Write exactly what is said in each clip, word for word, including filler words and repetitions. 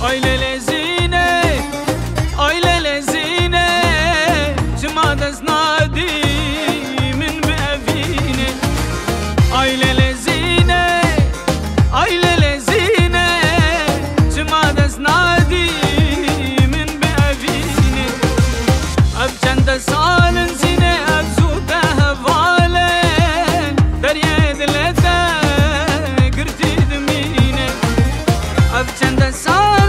آی لیل زینه آی لیل زینه چما دست نادی من بأفینه آی لیل زینه آی لیل زینه چما دست نادی من بأفینه اب چند سال زینه اب زوده هوالن دریه دلته گرتی دمینه اب چند سال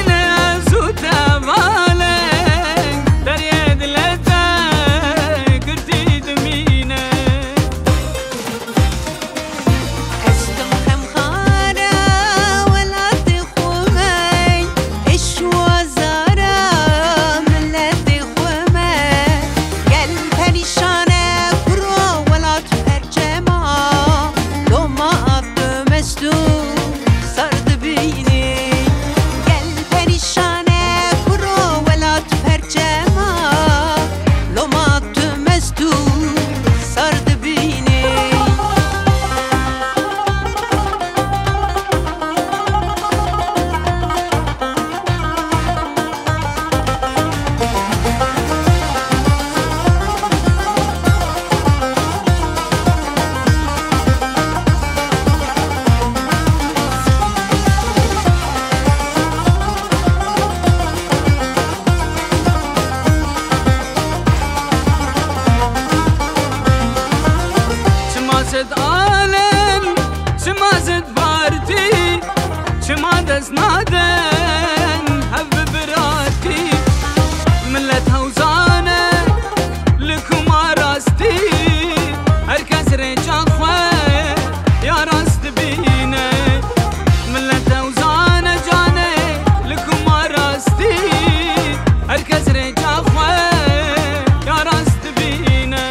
زد آلن چما زد بارتی چما دست نادن هف براتی ملت هوزانه لکما راستی هر کس ریچا خواه یا راست بینه ملت هوزانه جانه لکما راستی هر کس ریچا خواه یا راست بینه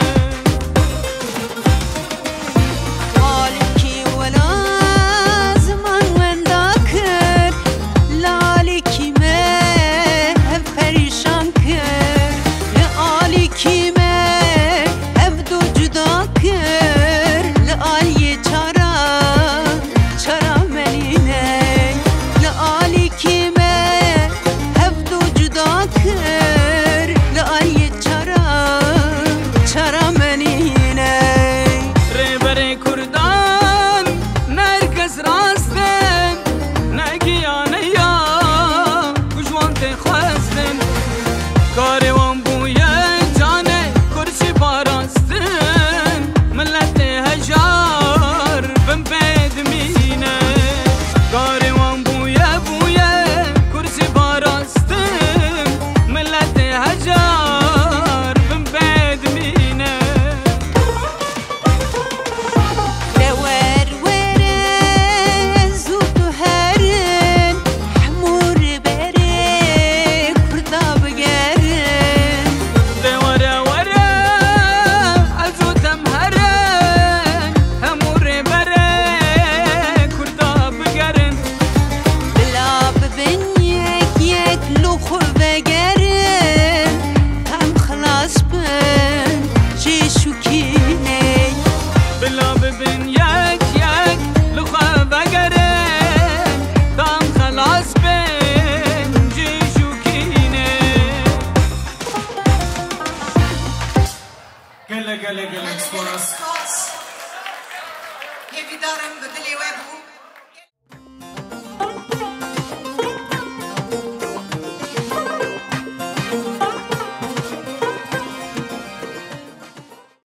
گله گله گله سپاس. یه بیدارم بدلی و بو